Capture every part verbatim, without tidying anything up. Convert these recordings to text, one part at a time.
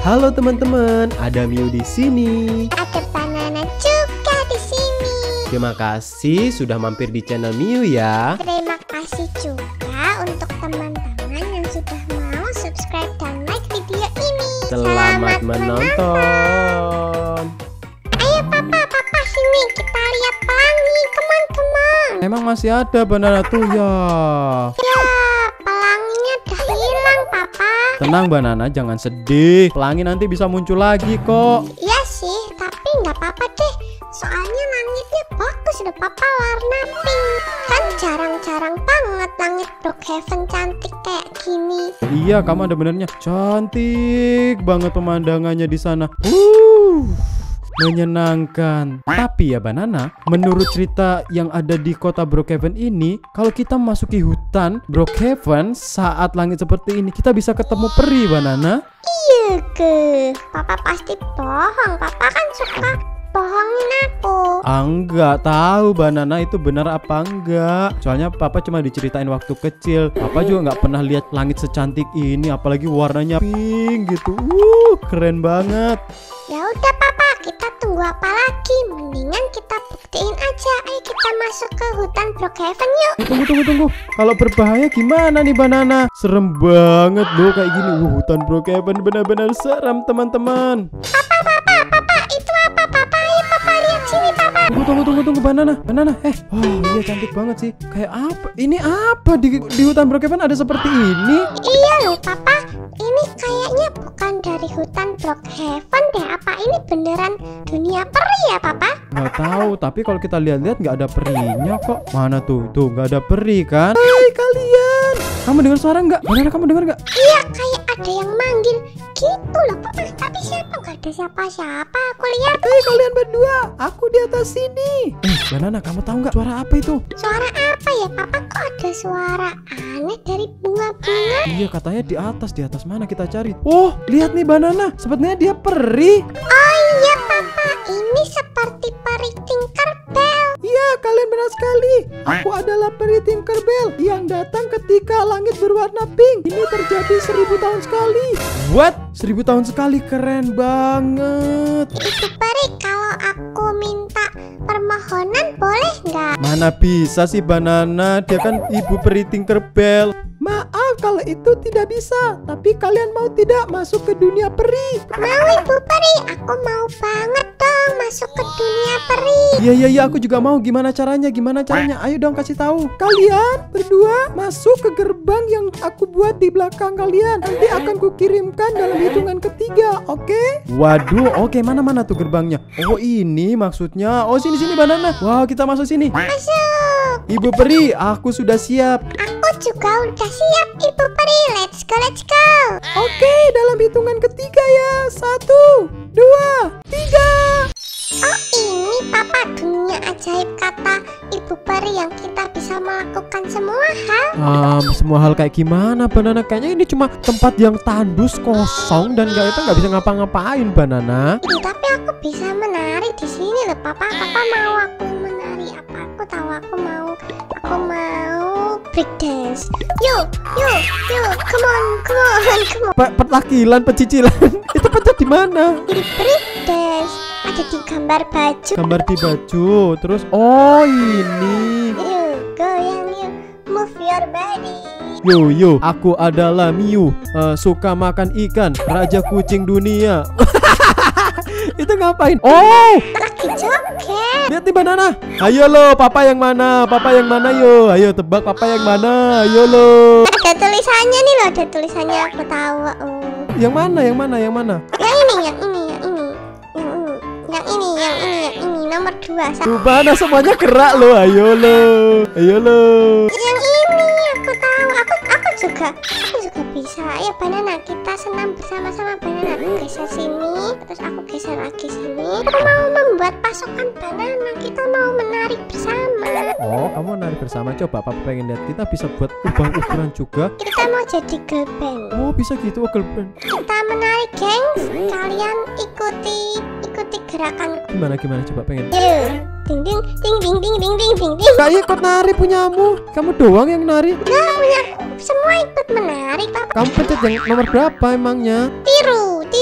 Halo teman-teman, ada Miu di sini. Ada Banana juga di sini. Terima kasih sudah mampir di channel Miu ya. Terima kasih juga untuk teman-teman yang sudah mau subscribe dan like video ini. Selamat, Selamat menonton. Ayo papa, papa sini kita lihat pelangi. Come on, come on. Emang masih ada banana tuh ya? Ya, pelanginya udah hilang papa. Tenang banana, jangan sedih. Pelangi nanti bisa muncul lagi kok. Iya sih, tapi nggak apa-apa deh. Soalnya langitnya bagus deh papa, warna pink. Kan jarang-jarang banget langit Brookhaven cantik kayak gini. Iya, kamu ada benernya. Cantik banget pemandangannya di sana. Uh, menyenangkan. Tapi ya banana, menurut cerita yang ada di kota Brookhaven ini, kalau kita memasuki hutan Brookhaven saat langit seperti ini, kita bisa ketemu peri banana. Iya ke, papa pasti bohong. Papa kan suka bohongin aku. Ah, enggak tahu banana itu benar apa enggak. Soalnya papa cuma diceritain waktu kecil. Papa juga nggak pernah lihat langit secantik ini, apalagi warnanya pink gitu. Uh, keren banget. Ya udah papa, kita tunggu apa lagi? Mendingan kita buktiin aja. Ayo kita masuk ke hutan Brookhaven yuk. Eh, tunggu tunggu tunggu. Kalau berbahaya gimana nih banana? Serem banget loh kayak gini. Uh, hutan Brookhaven benar-benar serem teman-teman. Papa, papa, papa, itu apa papa? Ayo papa lihat sini papa. Tunggu tunggu tunggu tunggu banana, banana. Eh, oh iya cantik banget sih. Kayak apa? Ini apa di di hutan Brookhaven ada seperti ini? Iya loh papa. Ini kayaknya bukan dari hutan Brookhaven deh. Apa ini beneran dunia peri ya papa? Nggak tahu, tapi kalau kita lihat-lihat nggak ada perinya kok. Mana tuh? Tuh nggak ada peri kan? Hai kalian, kamu dengar suara nggak? Banana, kamu dengar nggak? Iya, kayak ada yang manggil gitu loh papa. Tapi siapa? Nggak ada siapa-siapa. Aku lihat. Hei kalian berdua, aku di atas sini. Eh banana, kamu tahu nggak suara apa itu? Suara apa ya papa? Kok ada suara aneh dari bunga-bunga? Iya katanya di atas, di atas mana kita cari? Oh lihat nih banana, sepertinya dia peri. Oh iya papa, ini seperti peri Tinkerbell. Iya kalian benar sekali. Aku adalah peri Tinkerbell yang datang ketika langit berwarna pink. Ini terjadi seribu tahun sekali. What? Seribu tahun sekali, keren banget. Itu peri, kalau aku minta permohonan boleh nggak? Mana bisa sih banana, dia kan ibu peri Tinkerbell. Maaf kalau itu tidak bisa, tapi kalian mau tidak masuk ke dunia peri? Mau ibu peri, aku mau banget dong masuk ke dunia peri. Iya iya iya, aku juga mau. Gimana caranya? Gimana caranya? Ayo dong kasih tahu. Kalian berdua masuk ke gerbang yang aku buat di belakang kalian. Nanti akan kukirimkan dalam hitungan ketiga, oke? Okay? Waduh, oke okay. Mana mana tuh gerbangnya? Oh ini maksudnya. Oh sini sini banana. Wow kita masuk sini. Masuk. Ibu peri, aku sudah siap. Aku juga udah siap ibu peri. Let's go, let's go. Oke, okay, dalam hitungan ketiga ya. Satu, dua, tiga. Oh ini papa, dunia ajaib kata ibu peri yang kita bisa melakukan semua hal. Um, semua hal kayak gimana banana? Kayaknya ini cuma tempat yang tandus kosong dan nggak, kita nggak bisa ngapa-ngapain banana. Ih, tapi aku bisa menari di sini loh papa. Papa mau aku menari apa? Aku tahu aku mau. Aku mau break dance. Yuk, yuk, yuk. Come on, come on, come on. Pe Petakilan, pecicilan. Itu pencet di mana? Di break dance. Ada di gambar baju. Gambar di baju. Terus oh ini. Yuk, goyang yuk. Move your body. Yo yo, aku adalah Miu, uh, suka makan ikan, raja kucing dunia. Itu ngapain? Oh, Lagi joget. lihat nih banana. Ayo lo, papa yang mana? Papa yang mana yo? Ayo tebak papa yang mana? Ayo lo. Ada tulisannya nih loh, ada tulisannya, aku tahu. Oh. Yang mana? Yang mana? Yang mana? Yang ini, yang ini, yang ini, yang ini, yang ini, yang ini, yang ini, nomor dua. Tuh mana semuanya gerak lo. Ayo lo. Ayo lo. Yang ini aku tahu. Aku aku juga, aku juga bisa. Ayo banana, kita senam bersama-sama banana. Aku geser sini, terus aku geser lagi sini. Aku mau membuat pasukan banana. Kita mau menari bersama. Oh, kamu nari bersama. Coba papa pengen lihat. Kita bisa buat ubah-ubahan juga. Kita mau jadi girl band. Oh, bisa gitu, oh, girl band. Kita menari, gengs. Kalian ikuti ikuti gerakan. Gimana gimana? Coba pengen. Yuk. Ding ding ding ding ding ding ding ding ding. Gak ikut nari punyamu. Kamu doang yang nari. Nah, punya semua ikut menari, papa. Kamu pencet yang nomor berapa emangnya? Tiru, tiru nomor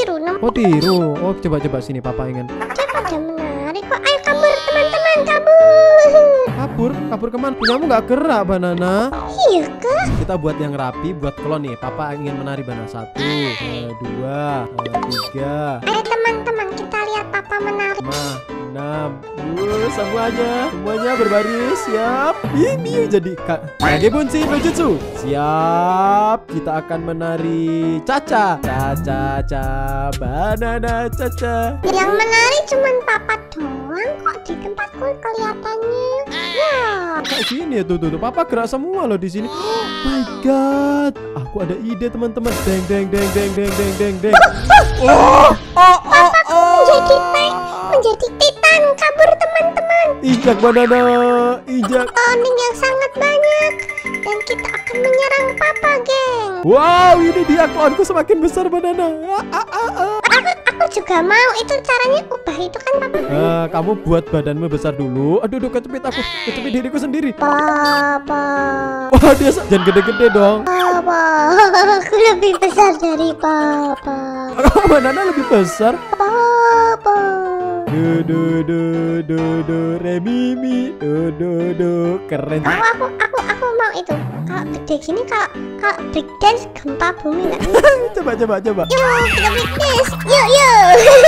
Oh tiru. Oh coba-coba sini papa ingin. Dia pada menari kok. Ayo kabur teman-teman, kabur. Kabur, kabur kemana? Punyamu nggak gerak Banana. Iya kah? Kita buat yang rapi, buat klon nih. Papa ingin menari Banana. Satu, eh, dua, eh, tiga. Ayo teman-teman, kita lihat papa menari. lima, enam, uh, semuanya, semuanya berbaris, siap. Ini jadi kak. Kage Bunshin no Jutsu. Siap. Kita akan menari Caca, Caca, Caca, Banana, Caca. Yang menari cuman papa doang kok di tempatku kelihatannya. Wah. Kayak sini ya tuh, tuh, tuh. Papa gerak semua loh di sini. Oh my god. Aku ada ide teman-teman. Deng, deng, deng, deng, deng, deng, deng, deng. Oh, oh, oh, oh. Menjadi tank, menjadi titan, kabur teman-teman. Injak Banana, injak. Oning yang sangat banyak dan kita akan menyerang papa, geng. Wow, ini dia klonku semakin besar Banana. Ah, ah, ah, ah. Aku, aku juga mau. Itu caranya ubah itu kan papa. Nah, kamu buat badanmu besar dulu. Aduh, aduh, kecepit aku, kecepit diriku sendiri. Papa, Wah, dia sa- jangan gede-gede dong. papa, aku lebih besar dari papa. Oh, Banana lebih besar. Papa. Du du du du du re mi mi du du du keren. Aku, aku, aku, aku mau itu. Kalau gede gini, kalau kalau break dance gempa bumi nggak? Coba coba coba. Yuk, kita break dance. Yuk, yuk.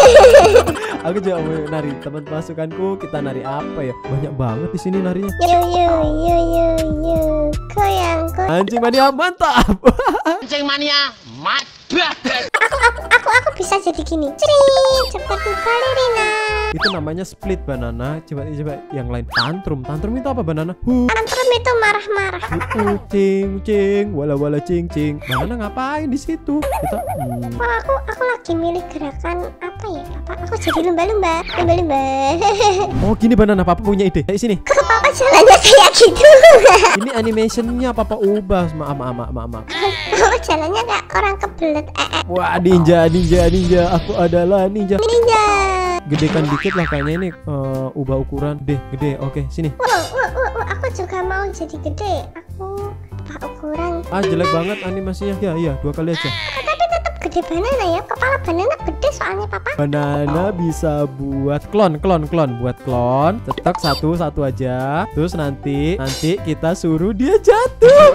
Aku juga mau nari. Teman pasukanku kita nari apa ya? Banyak banget di sini narinya. Yuk, yuk, yuk, yuk, yuk. Goyang, goyang. Anjing mania mantap. Anjing mania mantap. Aku, aku, aku, aku bisa jadi gini. Cering, seperti balerina. Itu namanya split Banana. Coba coba yang lain. Tantrum. Tantrum itu apa Banana? Hu. Tantrum itu marah-marah. Uh, cing cing wala wala cing cing. Banana ngapain di situ? Kita hmm. Wah, aku, aku lagi milih gerakan apa ya, Papa? Aku jadi lumba-lumba, lumba-lumba. Oh gini Banana, Papa punya ide. Kayak sini. Kok Papa jalannya kayak gitu? Ini animationnya Papa ubah. Maaf maaf maaf maaf. maaf. Papa jalannya kayak orang kebelet. Eh, eh. Wah ninja ninja ninja. Aku adalah ninja. Ninja. Gedekan dikit lah kayaknya ini. Uh, ubah ukuran. Gede gede. Oke sini. Wow, wow, wow, wow, aku juga mau jadi gede. Aku ubah ukuran. Ah jelek banget animasinya. Ya iya dua kali aja. Ah, tapi tetap gede banana ya. Kepala banana gede soalnya Papa. Banana bisa buat klon klon klon. Buat klon. Cetak satu satu aja. Terus nanti nanti kita suruh dia jatuh.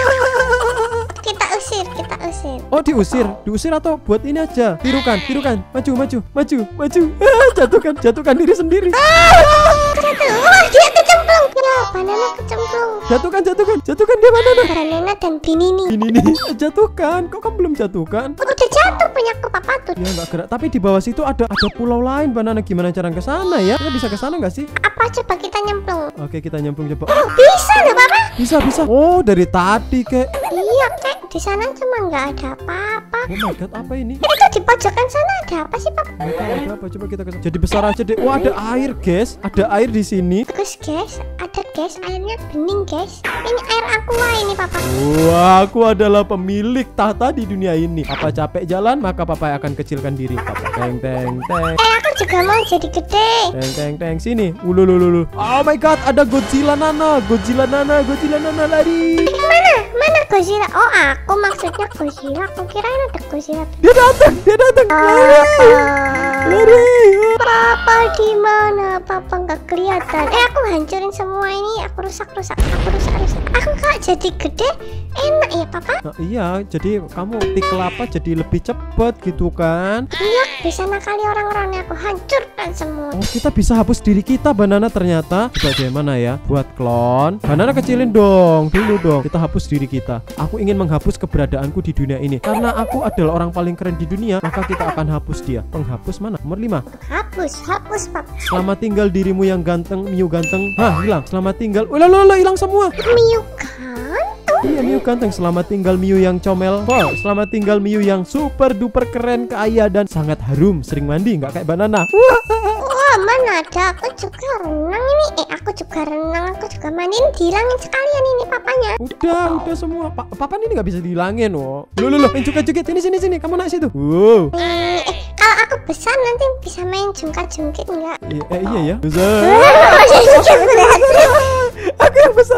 Kita usir, kita usir. Oh diusir, diusir atau buat ini aja? Tirukan, tirukan, maju, maju, maju, maju. Ah, jatuhkan, jatuhkan diri sendiri. Jatuh. Wah, dia kecemplung. Ya, banana kecemplung. Jatuhkan, jatuhkan, jatuhkan dia Banana. Banana dan Binini. Ini nih, jatuhkan. Kok kamu belum jatuhkan? Udah jatuh punya ke Papa tuh. Ya nggak gerak. Tapi di bawah situ ada ada pulau lain Banana. Gimana cara ke sana ya? Kita bisa ke sana nggak sih? Apa coba kita nyemplung? Oke kita nyemplung coba. Oh, bisa loh Papa. Bisa bisa. Oh dari tadi kek. Iya kek, di sana cuma nggak ada apa-apa. Oh my god apa ini? Itu di pojokan sana ada apa sih Papa? Nggak tahu ada apa. Coba kita ke sana. Jadi besar aja deh. Wah ada air guys. Ada air di sini. Bagus guys, ada guys, airnya bening guys. Ini air aqua ini Papa. Wah, aku adalah pemilik tahta di dunia ini. Papa capek jalan, maka Papa akan kecilkan diri. Papa teng teng teng Eh aku juga mau jadi gede. teng teng teng sini. Ulu ulu ulu. Oh my god, ada Godzilla Nana, Godzilla Nana, Godzilla Nana lari. Mana? Mana Godzilla? Oh aku maksudnya Godzilla. Aku kirain ada Godzilla. Dia datang, dia datang. Lari, Papa. lari. Papa di mana? Papa nggak kelihatan. Eh aku hancurin semua ini. Aku rusak rusak. Aku rusak rusak. Aku kak jadi gede. Enak ya Papa? Nah, iya, jadi kamu tik kelapa jadi lebih cepat gitu kan? Iya bisa nakali orang-orangnya. Aku hancurkan semua. Oh, kita bisa hapus diri kita Banana ternyata. Coba gimana ya? Buat klon. Banana kecilin dong, dulu dong. Kita hapus diri kita. Aku ingin menghapus keberadaanku di dunia ini. Karena aku adalah orang paling keren di dunia, maka kita akan hapus dia. Penghapus mana? Nomor lima. Hapus, hapus Papa. Selamat tinggal dirimu yang ganteng, Miu ganteng. Hah, hilang. Selamat tinggal. Ulah, ulah, hilang semua. Miu kan? Iya, Miu ganteng. Selamat tinggal Miu yang comel. Oh, selamat tinggal Miu yang super duper keren, kaya dan sangat harum. Sering mandi, nggak kayak Banana. Wah. Wah mana ada? Aku juga renang ini. Eh aku juga renang. Aku juga mandiin. Dihilangin sekalian ini papanya. Udah, udah semua. Pa papan ini nggak bisa dihilangin, oh. Loh, loh, loh, main joget-joget. Sini, sini, sini. Kamu naik situ. Wow. Eh, eh kalau aku besar nanti bisa main jungkat-jungkit enggak? I eh, iya ya. Besar. Jempalik Aku yang besar.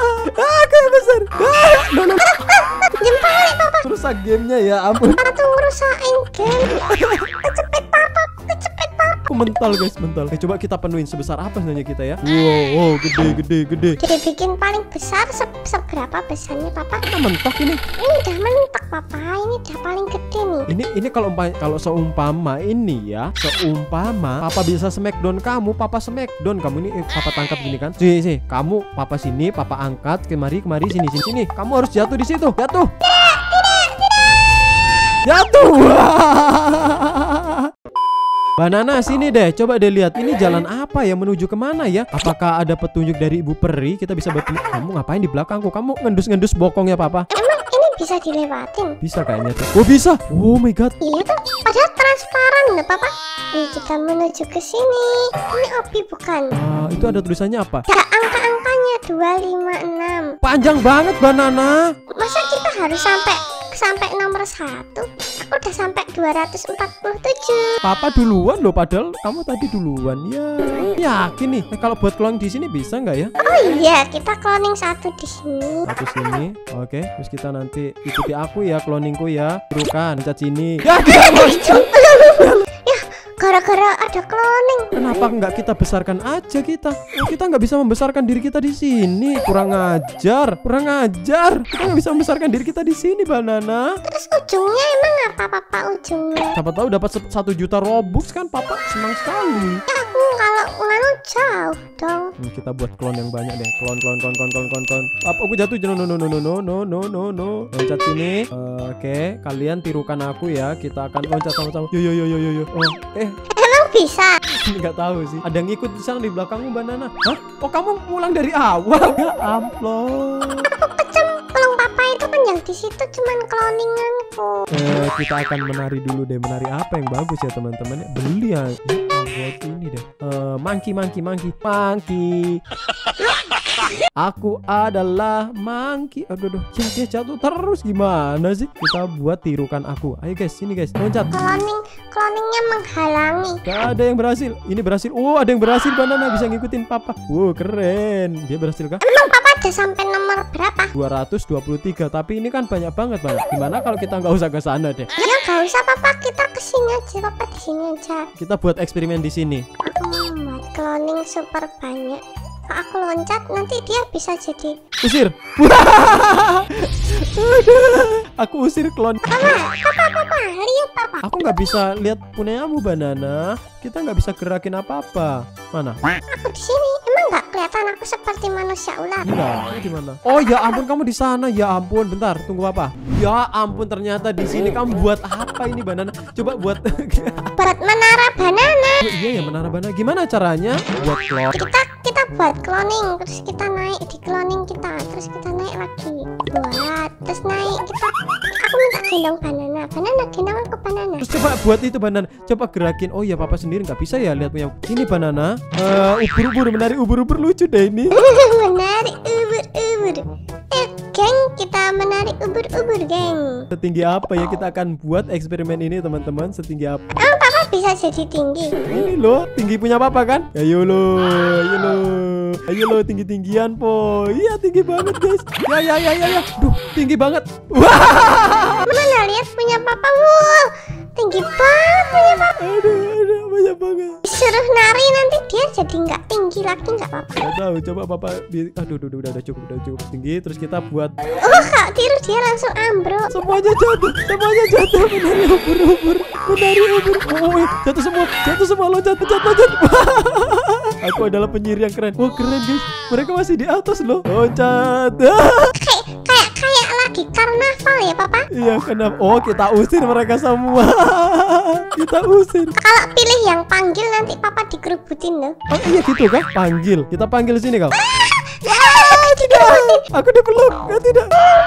Aku yang besar. No, no. Papa. Rusak gamenya ya, ampun. Aku ngusahain game. Kecepet papa, kecepet papa. Aku mental guys, mental. Eh, coba kita penuhin sebesar apa sebenarnya kita ya? Wow, wow, gede, gede, gede. Jadi bikin paling besar se seberapa besarnya papa? Kita mentok ini. Ini udah mentok papa, ini udah paling gede nih. Ini ini kalau umpa- kalau seumpama ini ya, seumpama papa bisa smackdown kamu, papa smackdown kamu ini eh, papa tangkap gini kan? Sini, sini, kamu papa sini, papa angkat kemari, kemari sini, sini, sini. Kamu harus jatuh di situ, jatuh. Jatuh. Banana sini deh, coba deh lihat ini jalan apa ya, menuju kemana ya? Apakah ada petunjuk dari Ibu Peri? Kita bisa bertemu. Kamu ngapain di belakangku? Kamu ngendus-ngendus bokong ya papa? Emang ini bisa dilewatin? Bisa kayaknya tuh. Oh bisa. Oh my god. Iya tuh, padahal transparan loh papa. Nih kita menuju ke sini. Ini opi bukan? Ah, itu ada tulisannya apa? Ya angka-angkanya dua lima enam. Panjang banget Banana. Masa kita harus sampai sampai nomor satu? Aku udah sampai dua ratus empat puluh tujuh. Papa duluan loh, padahal kamu tadi duluan. Ya, yakin nih. Eh, kalau buat cloning di sini bisa nggak ya? Oh iya, kita cloning satu di sini. Satu sini, oke. Terus kita nanti ikuti aku ya, cloningku ya. Tirukan, pencet sini. Ya, dia loncat. Ya, gara-gara ada cloning. Kenapa nggak kita besarkan aja kita? Oh, kita nggak bisa membesarkan diri kita di sini. Kurang ajar, kurang ajar. Kita nggak bisa membesarkan diri kita di sini, Banana. Terus ujungnya emang apa papa ujungnya? Siapa tahu dapat se- satu juta Robux kan, Papa senang sekali. Ya aku kalau nganu jauh dong. Hmm, kita buat klon yang banyak deh. Klon, klon, klon, klon, klon, klon, klon. Apa aku jatuh? No, no, no, no, no, no, no, no, no, no. Loncat sini. Uh, Oke, okay. Kalian tirukan aku ya. Kita akan loncat sama-sama. Yo, yo, yo, yo, yo, yo. Oh, eh. Emang bisa? Nggak tahu sih. Ada yang ngikut di sana di belakangmu, Banana. Hah? Oh, kamu pulang dari awal? Ya ampun. Aku kecemplung papa, itu kan yang di situ cuman cloninganku. Eh, kita akan menari dulu deh. Menari apa yang bagus ya teman-teman? Beli ya. Buat ini deh. Uh, monkey, monkey, monkey, monkey. Aku adalah monkey. Aduh, aduh. Ya, dia jatuh terus. Gimana sih? Kita buat tirukan aku. Ayo guys, sini guys. Loncat. Cloning, cloningnya menghalangi. Gak ada yang berhasil. Ini berhasil. Oh, ada yang berhasil. Banana bisa ngikutin papa. Wow, keren. Dia berhasil kah? Emang papa ada sampai nomor berapa? dua ratus dua puluh tiga. Tapi ini kan banyak banget, Bang. Gimana kalau kita nggak usah ke sana deh? Ya nggak usah papa, kita kesini aja papa, di sini aja. Kita buat eksperimen di sini. Aku mau buat cloning super banyak. Kalau aku loncat nanti dia bisa jadi. Usir. Aku usir klon. Papa, papa, papa, lihat papa. Aku nggak bisa lihat punyamu, Banana. Kita nggak bisa gerakin apa-apa. Mana? Aku di sini. Emang nggak kelihatan aku seperti manusia ular? Iya, di mana? Oh ya ampun, kamu di sana. Ya ampun, bentar, tunggu apa? Ya ampun, ternyata di sini kamu buat apa ini, Banana? Coba buat. Buat menara banana. Oh, iya ya, menara Banana. Gimana caranya? Buat klon. Kita kita buat cloning, terus kita naik di cloning kita, terus kita naik lagi. Buat, terus naik kita. Aku minta gendong banana, banana gendong aku banana. Terus coba buat itu, Banana. Coba gerakin. Oh ya, papa sendiri nggak bisa ya lihat punya. Ini Banana. Eh, ubur-ubur, menari ubur-ubur lucu deh ini. Menarik ubur-ubur. Eh, geng, kita menarik ubur-ubur, geng. Setinggi apa ya kita akan buat eksperimen ini, teman-teman? Setinggi apa? Emang papa bisa jadi tinggi? Ini loh, tinggi punya papa kan? Ayo lo, ayo lo, ayo lo tinggi-tinggian po. Iya tinggi banget guys. Ya ya ya ya ya. Duh, tinggi banget. Wah. Mana lihat punya papa? Wow, tinggi banget punya papa. Aduh, aduh, banyak banget. Disuruh nari nanti dia jadi nggak tinggi lagi, nggak apa-apa. Gak tahu, coba papa. Aduh, aduh, udah, udah cukup, udah cukup tinggi. Terus kita buat. Oh, kak tiru dia langsung ambruk. Semuanya jatuh, semuanya jatuh. Menari ubur-ubur, menari ubur. Oh, jatuh semua, jatuh semua, loncat, loncat, loncat. Aku adalah penyihir yang keren. Wah, keren guys. Mereka masih di atas loh. Loncat. Kayak kayak kayak lagi karnaval ya papa. Iya, kenapa? Oh, kita usir mereka semua. Kita usir. Kalau pilih yang panggil nanti papa dikerubutin loh. Oh iya gitu kah? Panggil. Kita panggil sini kau. Ah, tidak. Aku dipeluk. Ya, tidak.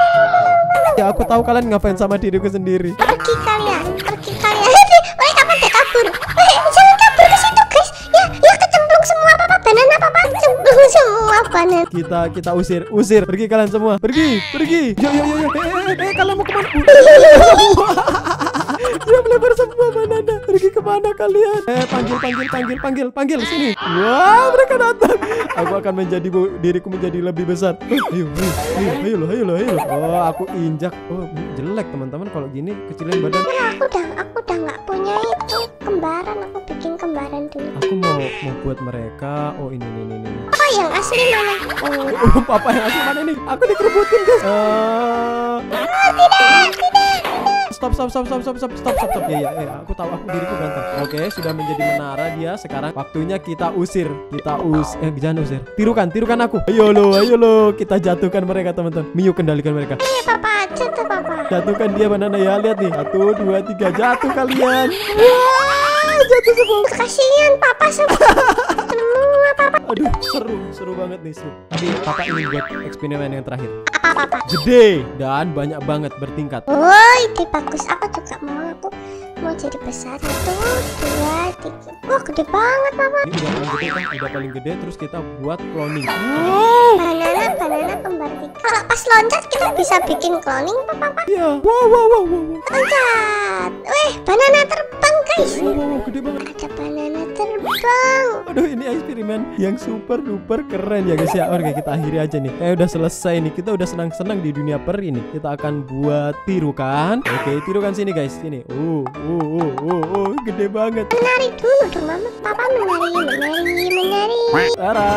Ya aku tahu kalian ngapain sama diriku sendiri. Pergi kalian, pergi kalian. Hei, mereka pada kabur. Hei, jangan kabur ke situ guys. Ya, ya kecemplung semua papa, banana papa, kecemplung semua banana. Kita kita usir, usir. Pergi kalian semua. Pergi, pergi. Yo yo yo yo. Eh, eh, eh, kalian mau kemana? Dia melebar semua banana. Pergi kemana? Mana kalian? Eh, panggil, panggil, panggil, panggil, panggil sini. Wah, mereka datang. Aku akan menjadi diriku menjadi lebih besar. Oh, ayo, ayo, ayo, ayo loh, ayo loh, ayo loh. Oh, aku injak. Oh, jelek teman-teman kalau gini kecilin badan. Nah, aku udah aku udah nggak punya itu kembaran. Aku bikin kembaran dulu. Aku mau mau buat mereka. Oh, ini, ini, ini. Oh, yang asli mana? Oh, Oh, papa yang asli mana nih? Aku dikerebutin guys. Uh, oh tidak, tidak. Stop, stop, stop, stop, stop, stop, stop, stop, stop. Ya, ya, ya. Aku tahu aku diriku berantem. Oke, sudah menjadi menara dia. Sekarang waktunya kita usir. Kita us, eh jangan usir. Tirukan, tirukan aku. Ayo lo, ayo lo. Kita jatuhkan mereka teman-teman. Miu kendalikan mereka. Iya, papa aja tuh papa. Jatuhkan dia banana ya. Lihat nih. Satu, dua, tiga. Jatuh kalian. Wah, jatuh semua. Kasihan papa semua. Semua papa. Aduh, seru, seru banget nih seru. Tapi papa ingin buat eksperimen yang terakhir. Apa papa? Gede dan banyak banget bertingkat. Woi, ide bagus. Aku juga mau. Aku mau jadi besar. Satu, dua, tiga. Wah, gede banget papa. Ini udah paling gede kan? Udah paling gede. Terus kita buat cloning. Wow. Banana, banana kembar tiga. Kalau pas loncat kita bisa bikin cloning papa. Iya. Wow, wow, wow, wow. Loncat. Wih, banana terbang guys. Wow, wow, wow, gede banget. Ada banana terbang. Aduh, ini eksperimen yang super duper keren ya guys ya. Oke, kita akhiri aja nih. Kayak udah selesai nih. Kita udah senang-senang di dunia per ini. Kita akan buat tirukan. Oke, tirukan sini guys. Sini. Uh, uh, uh, uh, uh, gede banget. Menari dulu dong mama. Papa menari, menari, menari. Tara.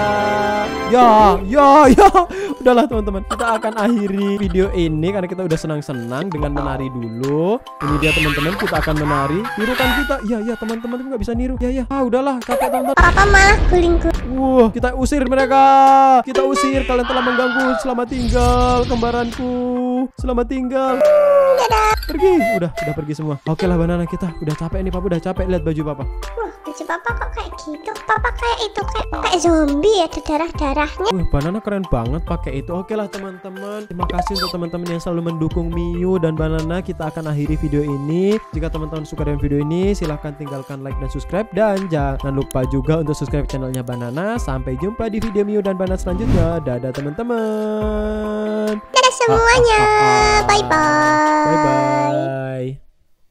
Ya, ya, ya. Udahlah teman-teman. Kita akan akhiri video ini karena kita udah senang-senang dengan menari dulu. Ini dia teman-teman. Kita akan menari. Tirukan kita. Ya, ya teman-teman nggak bisa niru. Ya, ya. Ah, udahlah. Capek teman-teman. Papa malah guling-guling. Wah, kita usir mereka. Kita usir. Kalian telah mengganggu. Selamat tinggal kembaranku. Selamat tinggal. Dadah. Pergi. Udah, udah pergi semua. Oke lah banana kita. Udah capek nih, Papa. Udah capek lihat baju Papa. Wah, baju papa kok kayak gitu? Papa kayak itu kayak kayak zombie ada darah-darahnya. Wih, banana keren banget pakai itu. Oke lah teman-teman. Terima kasih untuk teman-teman yang selalu mendukung Miu dan Banana. Kita akan akhiri video ini. Jika teman-teman suka dengan video ini, silahkan tinggalkan like dan subscribe. Dan jangan lupa juga untuk subscribe channelnya Banana. Sampai jumpa di video Miu dan Banana selanjutnya. Dadah teman-teman. Dadah semuanya. Ah, ah, ah, ah. Bye bye. Bye bye.